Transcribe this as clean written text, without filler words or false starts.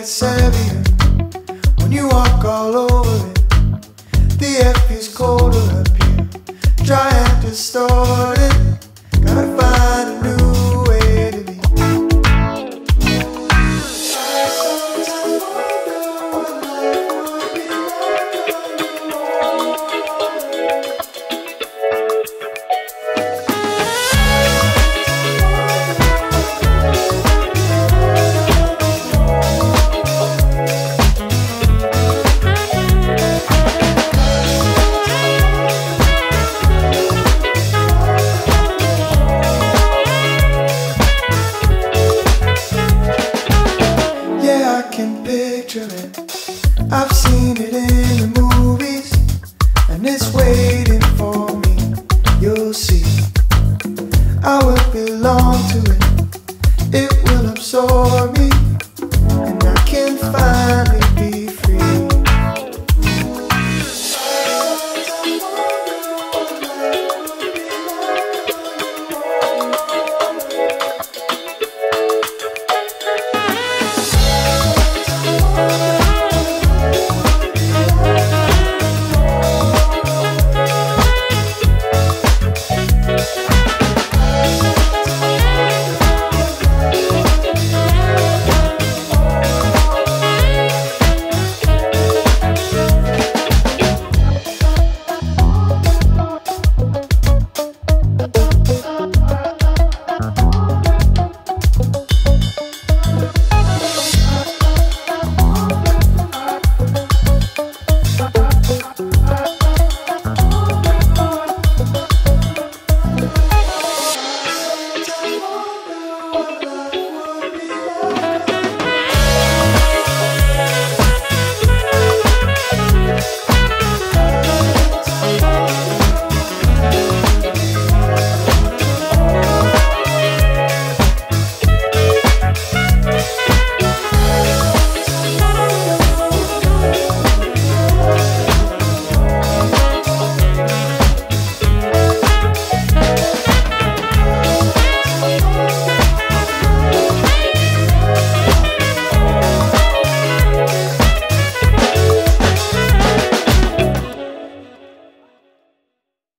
gets heavier when you walk all over it. The air feels colder up here, dry and distorted. Gotta find a new way to be. I've seen it in the movies, and it's waiting for me. You'll see, I will belong to it. It will absorb me.